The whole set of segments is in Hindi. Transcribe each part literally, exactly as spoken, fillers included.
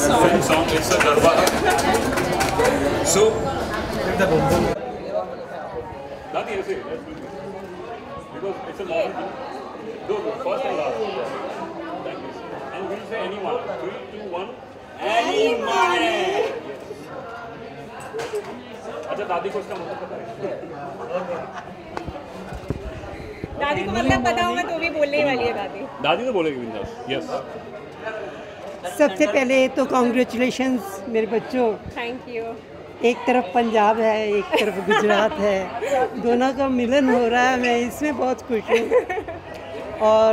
film song. It's a garba. So, Dadi, I say, let's do this. Because it's a modern thing. Go, go, first and last. Like this. And we'll say anyone. Three, two, one. Anyone! अच्छा दादी को इसका मतलब पता है? दादी को मतलब पता होगा तो भी बोलने वाली है दादी। दादी तो बोलेगी बिंदास। यस। सबसे पहले तो कॉन्ग्रेचुलेशंस मेरे बच्चों। Thank you. एक तरफ पंजाब है, एक तरफ गुजरात है, दोनों का मिलन हो रहा है, मैं इसमें बहुत खुश हूँ। और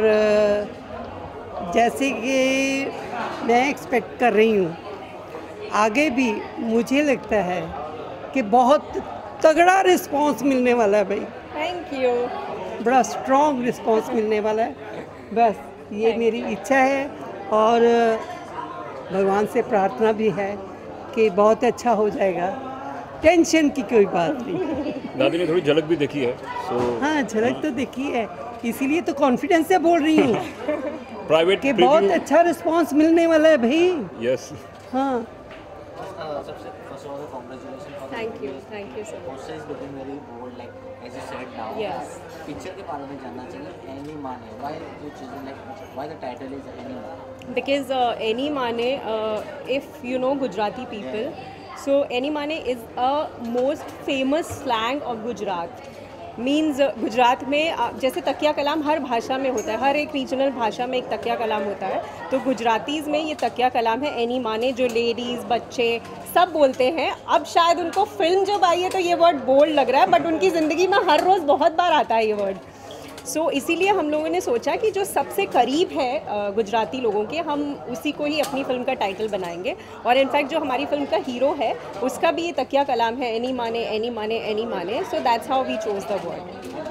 जैसे कि मैं एक्सपेक्ट कर रही हूँ, आगे भी मुझे लगता है कि बहुत तगड़ा रिस्पांस मिलने वाला है भाई। Thank you. बड़ा स्ट्रॉन्ग रिस्पांस मिलने वाला है, बस ये मेरी इच्छा है और भगवान से प्रार्थना भी है कि बहुत अच्छा हो जाएगा, टेंशन की कोई बात नहीं। दादी ने थोड़ी झलक भी देखी है, सो हाँ झलक तो देखी है, इसीलिए तो कॉन्फिडेंस से बोल रही हूँ प्राइवेट कि बहुत अच्छा रिस्पांस मिलने वाला है भाई। यस। हाँ सबसे first of all, congratulations for Thank you, thank you so much. poster is looking very bold, like as you said now. Yes. Picture के बारे में जानना चाहिए, Any Mane. Why you choosing like why the title is Any Mane? Because uh, Any Mane, uh, if you know Gujarati people, so Any Mane is a most famous slang of Gujarat. Means Gujarat में जैसे तकिया कलाम हर भाषा में होता है, हर एक रीजनल भाषा में एक तकिया कलाम होता है, तो गुजरातीज़ में ये तकिया कलाम है एनी माने, जो लेडीज़ बच्चे सब बोलते हैं। अब शायद उनको फिल्म जब आई है तो ये वर्ड बोल्ड लग रहा है, बट उनकी ज़िंदगी में हर रोज़ बहुत बार आता है ये वर्ड। सो so, इसीलिए हम लोगों ने सोचा कि जो सबसे करीब है गुजराती लोगों के, हम उसी को ही अपनी फिल्म का टाइटल बनाएंगे। और इनफैक्ट जो हमारी फिल्म का हीरो है उसका भी ये तकिया कलाम है, एनी माने एनी माने एनी माने। So that's how we chose the word.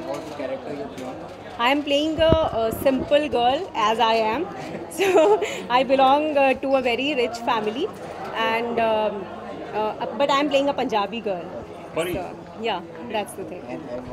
I am playing a simple girl as I am, so I belong to a very rich family and but I am playing a Punjabi girl. Yeah that's the thing.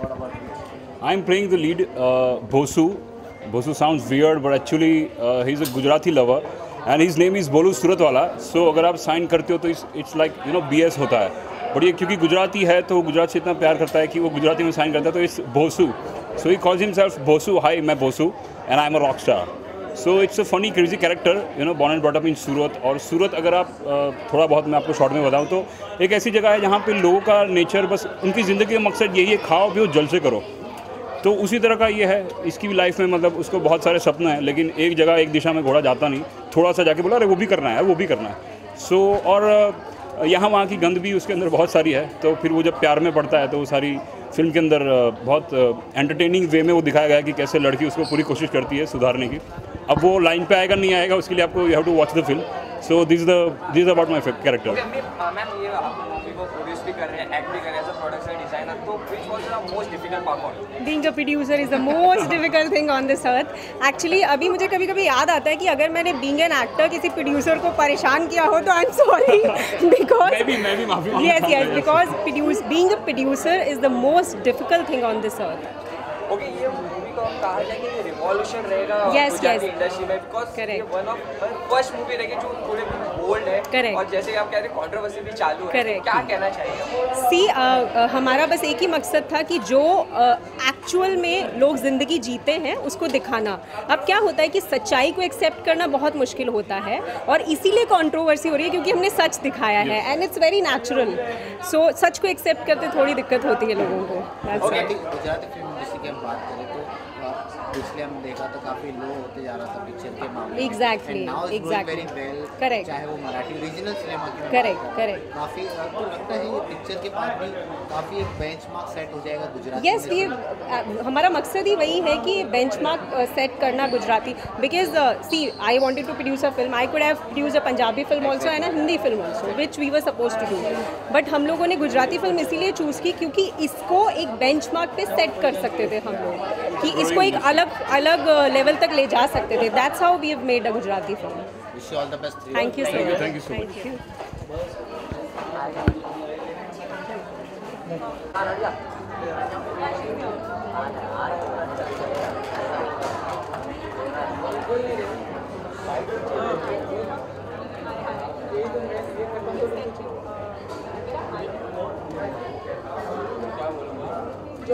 I'm playing the lead, uh, Bosu. Bosu sounds weird, but actually uh, he's a Gujarati lover, and his name is Bolu Suratwala. So अगर आप साइन करते हो तो it's like you know B S होता है, but ये क्योंकि गुजराती है तो गुजरात से इतना प्यार करता है कि वो गुजराती में साइन करता है, तो it's Bosu. So he calls himself Bosu. Hi, मैं Bosu, and I'm a rock star. So it's a funny crazy character, you know, born and brought up in सूरत. और सूरत अगर आप uh, थोड़ा बहुत मैं आपको शॉर्ट में बताऊँ तो एक ऐसी जगह है जहाँ पे लोगों का नेचर, बस उनकी ज़िंदगी का मकसद यही है खाओ पियो जल से करो। तो उसी तरह का ये है, इसकी भी लाइफ में मतलब उसको बहुत सारे सपने हैं, लेकिन एक जगह एक दिशा में घोड़ा जाता नहीं, थोड़ा सा जाके बोला अरे वो भी करना है वो भी करना है। सो so, और यहाँ वहाँ की गंद भी उसके अंदर बहुत सारी है, तो फिर वो जब प्यार में पड़ता है तो वो सारी फिल्म के अंदर बहुत एंटरटेनिंग वे में वो दिखाया गया है कि कैसे लड़की उसको पूरी कोशिश करती है सुधारने की। अब वो लाइन पे आएगा नहीं आएगा उसके लिए आपको you have to watch the film. So this the this is about my character. Ma'am ये आप मूवी को प्रोड्यूस भी कर रहे हैं, एक्ट भी कर रहे हैं एज अ प्रोडक्शन डिजाइनर, तो which was the most difficult part for you? Being a producer is the most difficult thing on this earth. Actually अभी मुझे कभी कभी याद आता है कि अगर मैंने बीइंग एन एक्टर किसी प्रोड्यूसर को परेशान किया हो तो आई एम सॉरी, बिकॉज मैं भी मैं भी माफी मांगता हूं। Yes yes because produce being a producer is the most difficult thing on this earth. Okay, ये मूवी को हम कहा जाए कि रिवॉल्यूशन रहेगा Yes, गुजराती yes. इंडस्ट्री में, बिकॉज Correct. ये वन ऑफ फर्स्ट मूवी रहेगी जो थोड़े बोल्ड है। Correct. और जैसे कि आप कह रहे हैं कंट्रोवर्सी भी चालू है, Correct. क्या कहना चाहिए? सी हमारा बस एक ही मकसद था कि जो एक्चुअल में लोग ज़िंदगी जीते हैं उसको दिखाना। अब क्या होता है कि सच्चाई को एक्सेप्ट करना बहुत मुश्किल होता है, और इसीलिए कंट्रोवर्सी हो रही है क्योंकि हमने सच दिखाया है and it's very natural. So सच को एक्सेप्ट करते थोड़ी दिक्कत होती है लोगों को। That's it. Gujarati Gujarati film industry की हम बात करें तो पिछले हम देखा तो काफी लो होते जा रहा था पिक्चर के मामले में। Exactly, And now it's going exactly. very well. Correct. चाहे वो मराठी रीजनल सिनेमा की बात Correct, करें। correct. काफी आपको लगता है ये पिक्चर के बाद भी काफी एक बेंचमार्क सेट हो जाएगा गुजराती यस ये हमारा मकसद ही वही है कि बेंचमार्क सेट करना Gujarati. Because see I wanted to produce a film, I could have produce a Punjabi film also and a Hindi film also which we were suppose to do, but हम लोगों ने गुजराती फिल्म इसीलिए चूज़ की क्योंकि इसको एक बेंचमार्क पे सेट कर सकते थे हम लोग, कि इसको एक अलग अलग लेवल तक ले जा सकते थे। That's how we have made a Gujarati film. Wish you all the best. Thank you so much. Thank you so much. Thank you.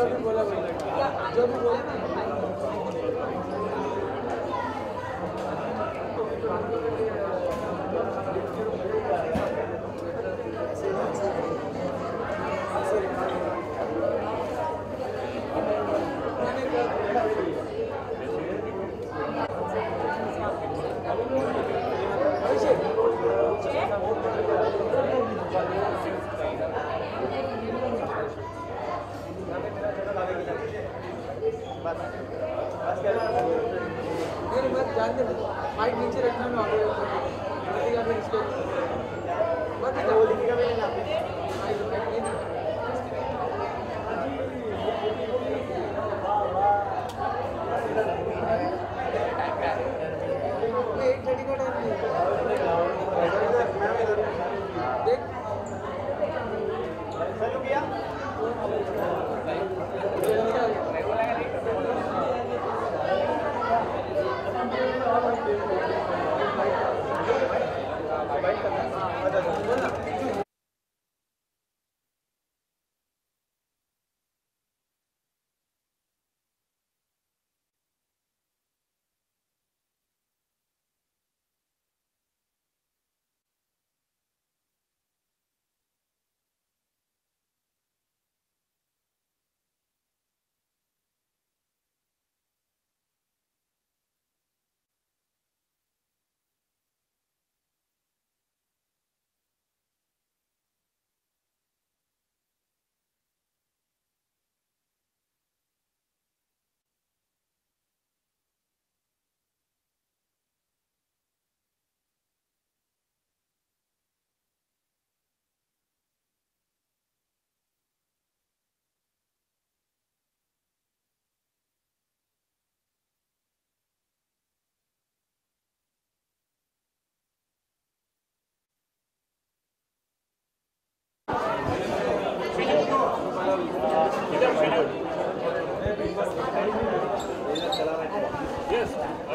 Yes.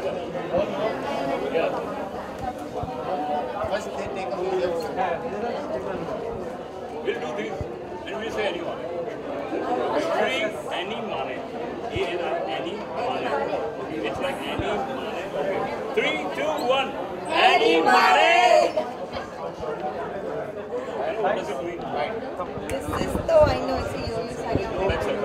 Yeah. First they take a video. We'll do this and we'll say anyone. Three, any money. A N I, any money. It's like any money. Okay. Three, two, one. Any money! I know, what does it mean? Right. This is though I know it's a yo-yo sari. That's it.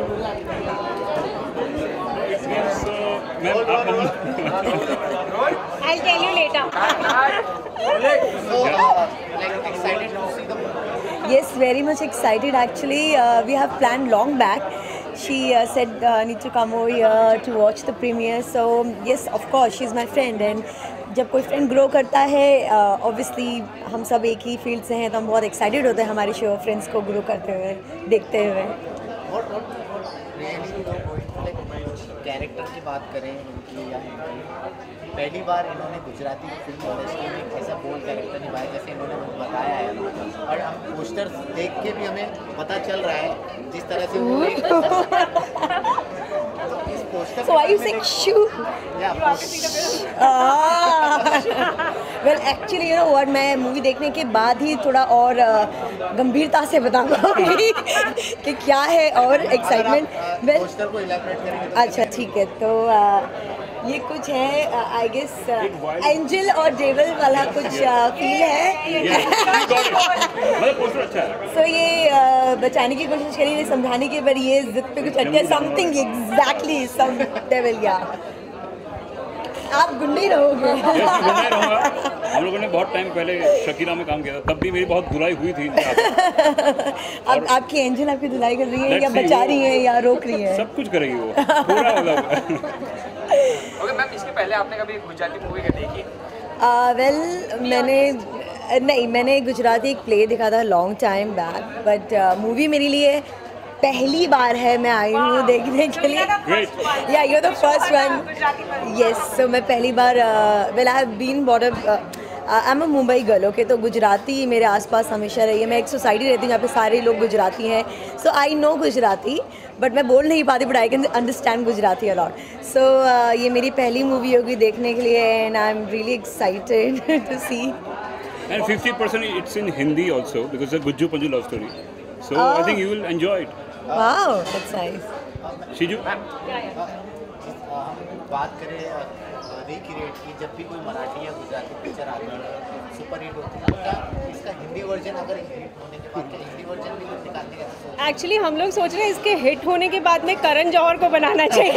It means, uh, ma'am, आप हम- I'll tell you later. So, uh, like excited to see the movie. Yes, very much excited actually. Uh, we have planned long back. She uh, said uh, I need to come over here to watch the premiere. So yes, of course, she's my friend and जब कोई फ्रेंड ग्रो करता है ऑब्वियसली हम सब एक ही फील्ड से हैं तो हम बहुत एक्साइटेड होते हैं हमारे शो फ्रेंड्स को ग्रो करते हुए देखते हुए What what what really like character की बात करें इनकी या इनकी पहली बार इन्होंने गुजराती फिल्म इंडस्ट्री में एक ऐसा बोल्ड कैरेक्टर निभाया जैसे इन्होंने मुझे बताया है और हम पोस्टर्स देख के भी हमें पता चल रहा है जिस तरह से वो एक- तो इस poster So are you saying shoot? Well actually you know what मैं मूवी देखने के बाद ही थोड़ा और uh, गंभीरता से बता पाऊंगी कि क्या है और एक्साइटमेंट वेल पोस्टर को इलैबोरेट करेंगे तो अच्छा ठीक है तो uh, ये कुछ है आई गेस एंजल और डेविल वाला कुछ फील है मतलब पोस्टर अच्छा है सो ये uh, बचाने की कोशिश करी है समझाने की पर ये जिद पे कुछ अटके समथिंग एग्जैक्टली सम डेविल या आप गुंडे रहोगे Yes, मैं गुनाह रहूंगा। हम लोगों ने बहुत टाइम पहले शकीला में काम किया था तब भी मेरी बहुत धुलाई हुई थी अब आपकी एंजल आपकी धुलाई कर रही है Let's या see, बचा वो- रही है या रोक रही है सब कुछ करेगी वो पूरा मतलब ओके मैम इसके पहले आपने कभी गुजराती मूवी देखी वेल मैंने नहीं मैंने गुजराती एक प्ले देखा था long time back but movie मेरे लिए पहली बार है मैं आई हूँ देखने के लिए Great. Yeah you the first one yes so मैं पहली बार well I have been bought up I am a Mumbai girl okay तो गुजराती मेरे आसपास हमेशा रही है मैं एक सोसाइटी रहती हूँ जहाँ पे सारे लोग गुजराती हैं so I know Gujarati but मैं बोल नहीं पाती but I can understand Gujarati a lot so ये मेरी पहली मूवी होगी देखने के लिए and I am really excited to see and fifty percent it's in Hindi also because it's a Gujju Panju love story so Oh. I think you will enjoy it wow that's nice Shiju हम बात करें रिक्रिएट की, जब भी कोई मराठी या गुजराती पिक्चर आती है सुपर हिट होती है, क्या इसका हिंदी वर्जन अगर हिट होने के बाद क्या हिंदी वर्जन भी लोग निकालने का? एक्चुअली हम लोग सोच रहे हैं इसके हिट होने के बाद में करण जौहर को बनाना चाहिए।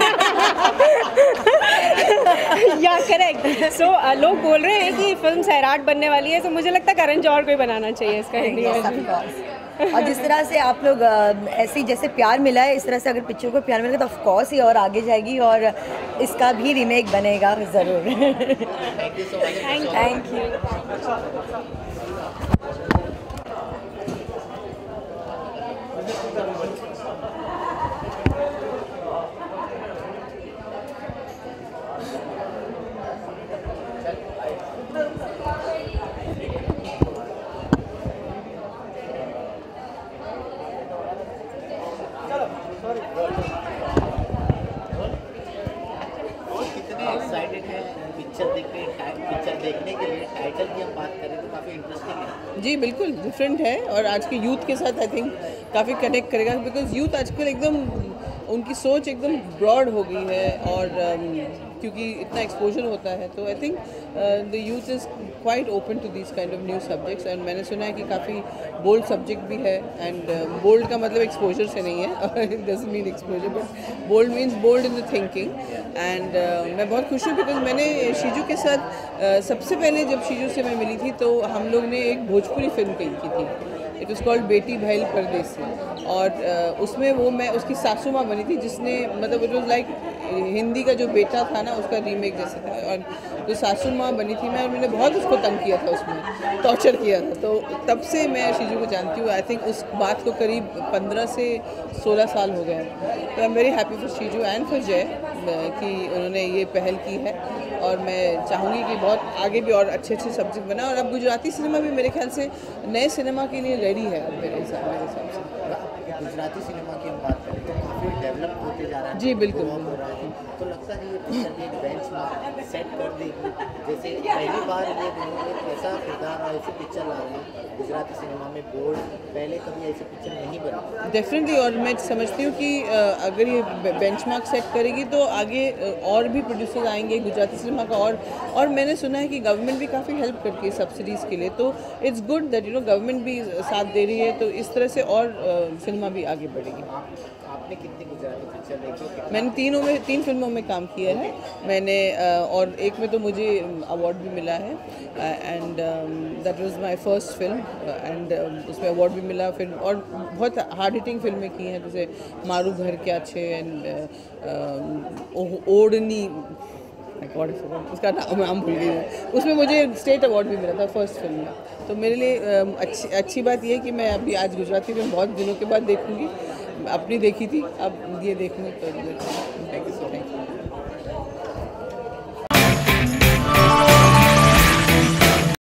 या करेक्ट। सो लोग बोल रहे हैं कि फिल्म सैराट बनने वाली है, तो मुझे लगता है करण जौहर को ही बनाना चाहिए इसका Hindi Yes, version. of course. और जिस तरह से आप लोग अ, ऐसे ही जैसे प्यार मिला है, इस तरह से अगर पिक्चर को प्यार मिलेगा तो ऑफ कोर्स ये और आगे जाएगी और इसका भी रीमेक बनेगा ज़रूर। Thank you so much. Thank you. कितने एक्साइटेड हैं पिक्चर देखने पिक्चर देखने के लिए? टाइटल की हम बात करें तो काफ़ी इंटरेस्टिंग है। जी बिल्कुल डिफरेंट है और आज के यूथ के साथ आई थिंक काफ़ी कनेक्ट करेगा, बिकॉज यूथ आजकल एकदम उनकी सोच एकदम ब्रॉड हो गई है और um, क्योंकि इतना एक्सपोजर होता है तो I think the youth is quite open to this kind of new subjects. And मैंने सुना है कि काफ़ी बोल्ड सब्जेक्ट भी है, एंड बोल्ड का मतलब एक्सपोजर से नहीं है, it doesn't mean exposure, but bold means bold in the thinking. And मैं बहुत खुश हूँ बिकॉज मैंने शीजू के साथ uh, सबसे पहले जब शीजू से मैं मिली थी तो हम लोग ने एक भोजपुरी फिल्म की थी, इट वॉज कॉल्ड बेटी बहल परदेसी, और uh, उसमें वो मैं उसकी सासू माँ बनी थी जिसने मतलब इट वॉज लाइक हिंदी का जो बेटा था ना उसका रीमेक जैसे था, और जो सासू माँ बनी थी मैं, और मैंने बहुत उसको तंग किया था, उसमें टॉर्चर किया था। तो तब से मैं शीजू को जानती हूँ। आई थिंक उस बात को करीब पंद्रह से सोलह साल हो गए। तो I am very happy for Shiju and for Jay कि उन्होंने ये पहल की है, और मैं चाहूँगी कि बहुत आगे भी और अच्छे अच्छे सब्जेक्ट बना, और अब गुजराती सिनेमा भी मेरे ख्याल से नए सिनेमा के लिए रेडी है अब मेरे हिसाब मेरे हिसाब से। गुजराती सिनेमा की हम बात करें तो काफ़ी डेवलप होते जा रहा है। जी, बिल्कुल। ग्रो अप हो रहा है, तो लगता है कि ये पिक्चर भी एक बेंचमार्क सेट कर देगी। जैसे पहली बार ये दोनों एक ऐसा किरदार और ऐसी पिक्चर ला रहे हैं गुजराती सिनेमा में, बोर्ड पहले कभी ऐसी पिक्चर नहीं बनी। डेफिनेटली, और मैं समझती हूँ कि अ, अगर ये बेंचमार्क सेट करेगी तो आगे अ, और भी प्रोड्यूसर्स आएंगे गुजराती सिनेमा का, और और मैंने सुना है कि गवर्नमेंट भी काफ़ी हेल्प करती है सब्सिडीज़ के लिए, तो it's good that you know government भी साथ दे रही है, तो इस तरह से और अ, सिनेमा भी आगे बढ़ेगी। आप आपने कितनी गुजराती पिक्चर देखी? मैंने तीनों में तीन फिल्मों में काम किया है मैंने, अ, और एक में तो मुझे अवार्ड भी मिला है, and that was my first film, and उसमें अवार्ड भी मिला। फिर और बहुत हार्ड हिटिंग फिल्में की हैं, जैसे मारू घर के अच्छे, एंड ओढ़नी, गॉड उसका नाम नाम भूल गई हूँ, उसमें मुझे स्टेट अवार्ड भी मिला था फर्स्ट फिल्म में। तो मेरे लिए अ, अच्छी अच्छी बात यह है कि मैं अभी आज गुजराती फिल्म बहुत दिनों के बाद देखूँगी, अपनी देखी थी अब ये देखूँगी, तो थैंक यू सो मच।